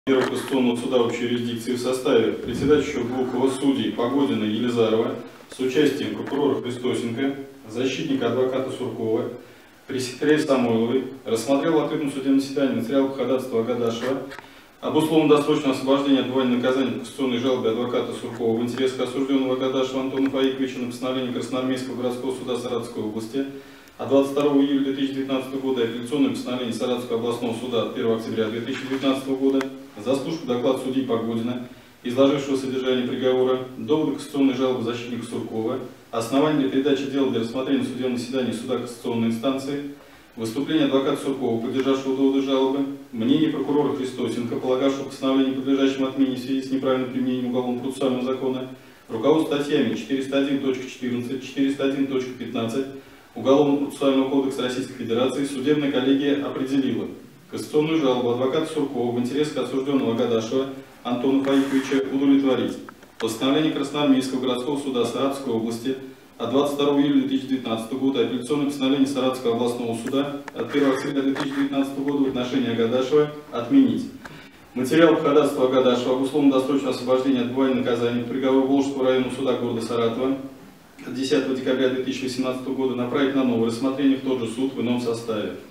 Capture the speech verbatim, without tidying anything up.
Первого конституционного суда общей юрисдикции в составе председателя Глухова, судей Погодина, Елизарова с участием прокурора Христосенко, защитника адвоката Суркова, пресс-секретаря Самойловой рассмотрел в открытом судебном заседании материал по ходатайству Агадашева об условно-досрочном освобождении от отбывания наказания по конституционной жалобе адвоката Суркова в интересах осужденного Агадашева Антона Фаиковича на постановление Красноармейского городского суда Саратовской области от двадцать второго июля две тысячи девятнадцатого года и апелляционное постановление Саратовского областного суда от первого октября две тысячи девятнадцатого года, заслушку доклад судьи Погодина, изложившего содержание приговора, доводы конституционной жалобы защитника Суркова, основания для передачи дела для рассмотрения судебного заседания суда конституционной инстанции, выступление адвоката Суркова, поддержавшего доводы жалобы, мнение прокурора Христосенко, полагавшего постановление, подлежащим отмене в связи с неправильным применением уголовно-процессуального закона, руководство статьями четыреста один точка четырнадцать, четыреста один точка пятнадцать Уголовно-процессуального кодекса Российской Федерации, судебная коллегия определила конституционную жалобу адвоката Суркова в интересах осужденного Агадашева Антона Фаиковича удовлетворить. Постановление Красноармейского городского суда Саратовской области от двадцать второго июля две тысячи девятнадцатого года и апелляционное постановление Саратовского областного суда от первого октября две тысячи девятнадцатого года в отношении Агадашева отменить. Материал по ходатайству Агадашева об условно-досрочном освобождении от отбывания наказания по приговору Волжского районного суда города Саратова от десятого декабря две тысячи восемнадцатого года направить на новое рассмотрение в тот же суд в ином составе.